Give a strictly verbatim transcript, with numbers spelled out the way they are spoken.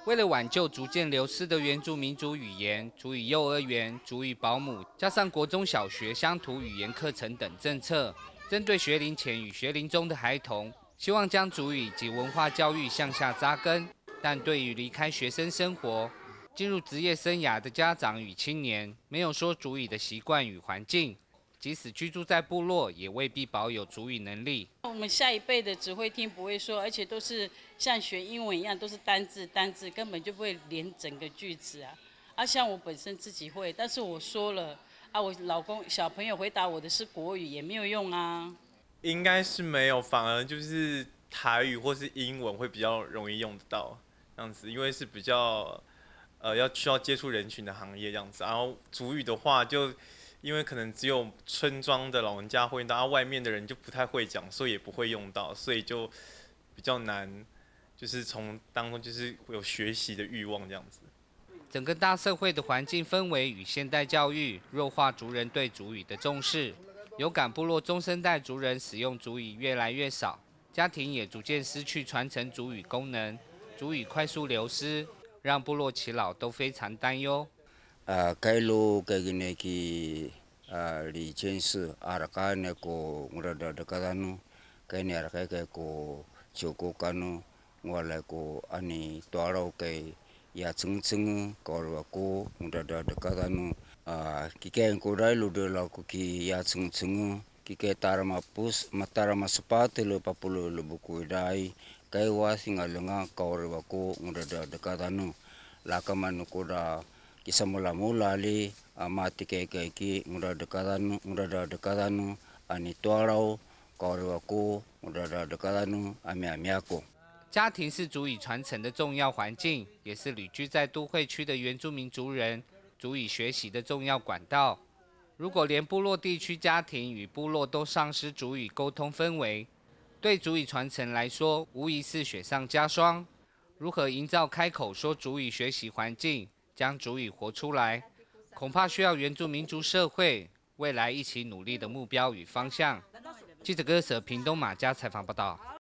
为了挽救逐渐流失的原住民族语言，族语幼儿园、族语保姆，加上国中小学乡土语言课程等政策，针对学龄前与学龄中的孩童，希望将族语及文化教育向下扎根。但对于离开学生生活、进入职业生涯的家长与青年，没有说族语的习惯与环境。 即使居住在部落，也未必保有族语能力。 我们下一辈的只会听不会说，而且都是像学英文一样，都是单字单字，根本就不会连整个句子啊。啊，像我本身自己会，但是我说了啊，我老公小朋友回答我的是国语，也没有用啊。 应该是没有，反而就是台语或是英文会比较容易用得到这样子，因为是比较呃要需要接触人群的行业这样子。然后族语的话就。 因为可能只有村庄的老人家会用到，外面的人就不太会讲，所以也不会用到，所以就比较难，就是从当中就是有学习的欲望这样子。 整个大社会的环境氛围与现代教育弱化族人对族语的重视，有感部落中生代族人使用族语越来越少，家庭也逐渐失去传承族语功能，族语快速流失，让部落耆老都非常担忧。 Uh, kailo kagine ki uh, li censu arakane ko ngurada dekatanu kaini arakai kai ko choko kanu ngwala ko ani toarau kai ya tsung tsung ko ko ngurada dekatanu uh, kike ko railu de la ko ki ya tsung tsung kike tarama pus matarama sepatu le papulo le buku dai kai wasinga lenga ko ko ngurada dekatanu lakamanu ko da Kisa mula-mula li amati kay kay ki ngurada dekatanu ngurada dekatanu ani toarau kauriwaku ngurada dekatanu ami ami aku。 家庭是族语传承的重要环境，也是旅居在都会区的原住民族人族语学习的重要管道。如果连部落地区家庭与部落都丧失族语沟通氛围，对族语传承来说，无疑是雪上加霜。如何营造开口说族语学习环境？ 将族语活出来，恐怕需要原住民族社会未来一起努力的目标与方向。记者歌舍屏东马家采访报道。